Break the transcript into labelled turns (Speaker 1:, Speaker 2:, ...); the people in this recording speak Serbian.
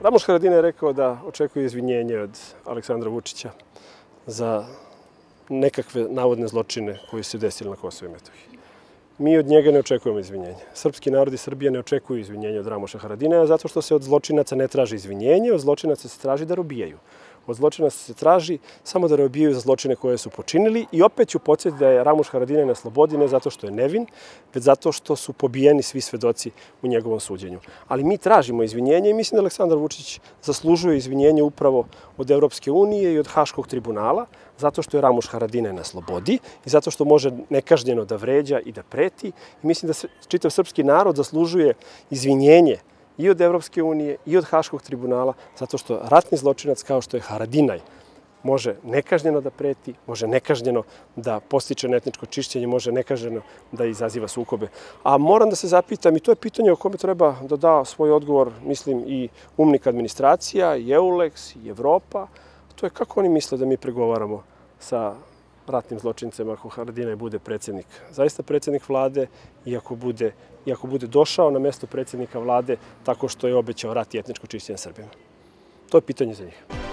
Speaker 1: Ramuš Haradinaj je rekao da očekuje izvinjenje od Aleksandra Vučića za nekakve navodne zločine koji se desili na Kosovu i Metohiji. Mi od njega ne očekujemo izvinjenje. Srpski narod i Srbija ne očekuju izvinjenje od Ramuša Haradinaja zato što se od zločinaca ne traži izvinjenje, od zločinaca se traži da robijaju. Od zločinaca se traži samo da robijaju za zločine koje su počinili i opet ću podsjetiti da je Ramuš Haradinaj na slobodi ne zato što je nevin, već zato što su pobijeni svi svedoci u njegovom suđenju. Ali mi tražimo izvinjenje i mislim da Aleksandar Vučić zaslužuje izvinjenje upravo od Evropske unije i od Haškog tribunala, zato što je Ramuš Haradinaj na slobodi i zato što može nekažnjeno da vređa i da preti. I mislim da čitav srpski narod zaslužuje izvinjenje i od Evropske unije i od Haškog tribunala, zato što ratni zločinac kao što je Haradinaj može nekažnjeno da preti, može nekažnjeno da postiče etničko čišćenje, može nekažnjeno da izaziva sukobe. A moram da se zapitam, i to je pitanje o kome treba da da svoj odgovor, mislim, i umnik administracija, i EULEX, i Evropa, to je kako oni misle da mi pregovaramo sa ratnim zločincem ako Haradinaj bude predsjednik, zaista predsjednik vlade i ako bude došao na mesto predsjednika vlade tako što je obećao rat i etničko čišćenje Srbima. To je pitanje za njih.